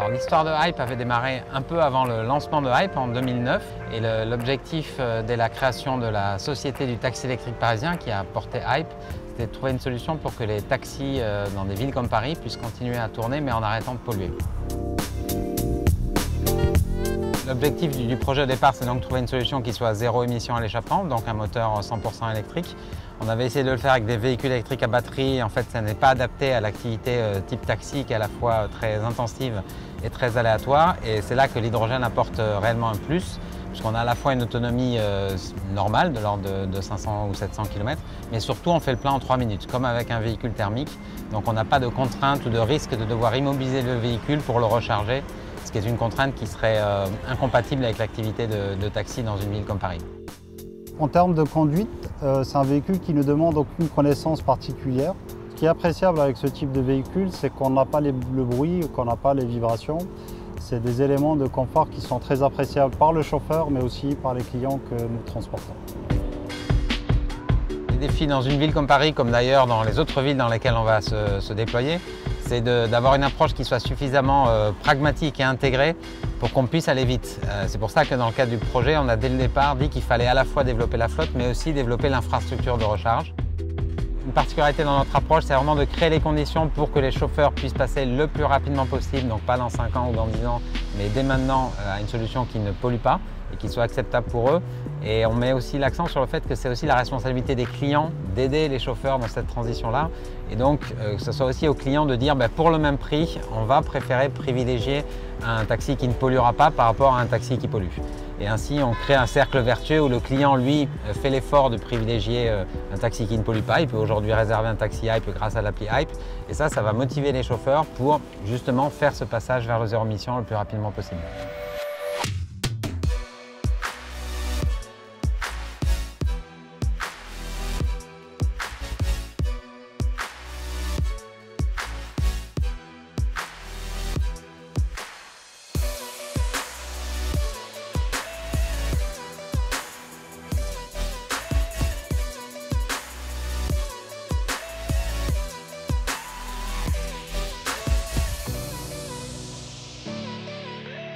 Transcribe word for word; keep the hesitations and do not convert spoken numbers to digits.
Alors l'histoire de Hype avait démarré un peu avant le lancement de Hype en deux mille neuf et l'objectif euh, dès la création de la Société du taxi électrique parisien qui a porté Hype, c'était de trouver une solution pour que les taxis euh, dans des villes comme Paris puissent continuer à tourner mais en arrêtant de polluer. L'objectif du projet au départ, c'est donc de trouver une solution qui soit zéro émission à l'échappement, donc un moteur cent pour cent électrique. On avait essayé de le faire avec des véhicules électriques à batterie. En fait, ça n'est pas adapté à l'activité type taxi qui est à la fois très intensive et très aléatoire. Et c'est là que l'hydrogène apporte réellement un plus, puisqu'on a à la fois une autonomie normale de l'ordre de cinq cents ou sept cents kilomètres, mais surtout on fait le plein en trois minutes, comme avec un véhicule thermique. Donc on n'a pas de contrainte ou de risque de devoir immobiliser le véhicule pour le recharger, ce qui est une contrainte qui serait euh, incompatible avec l'activité de, de taxi dans une ville comme Paris. En termes de conduite, euh, c'est un véhicule qui ne demande aucune connaissance particulière. Ce qui est appréciable avec ce type de véhicule, c'est qu'on n'a pas les, le bruit, qu'on n'a pas les vibrations. C'est des éléments de confort qui sont très appréciables par le chauffeur, mais aussi par les clients que nous transportons. Les défis dans une ville comme Paris, comme d'ailleurs dans les autres villes dans lesquelles on va se, se déployer, c'est d'avoir une approche qui soit suffisamment euh, pragmatique et intégrée pour qu'on puisse aller vite. Euh, c'est pour ça que dans le cadre du projet, on a dès le départ dit qu'il fallait à la fois développer la flotte, mais aussi développer l'infrastructure de recharge. Une particularité dans notre approche, c'est vraiment de créer les conditions pour que les chauffeurs puissent passer le plus rapidement possible, donc pas dans cinq ans ou dans dix ans, mais dès maintenant à une solution qui ne pollue pas et qui soit acceptable pour eux. Et on met aussi l'accent sur le fait que c'est aussi la responsabilité des clients d'aider les chauffeurs dans cette transition-là. Et donc euh, que ce soit aussi aux clients de dire ben, pour le même prix, on va préférer privilégier un taxi qui ne polluera pas par rapport à un taxi qui pollue. Et ainsi, on crée un cercle vertueux où le client, lui, fait l'effort de privilégier un taxi qui ne pollue pas. Il peut aujourd'hui réserver un taxi Hype grâce à l'appli Hype. Et ça, ça va motiver les chauffeurs pour justement faire ce passage vers le zéro émission le plus rapidement possible.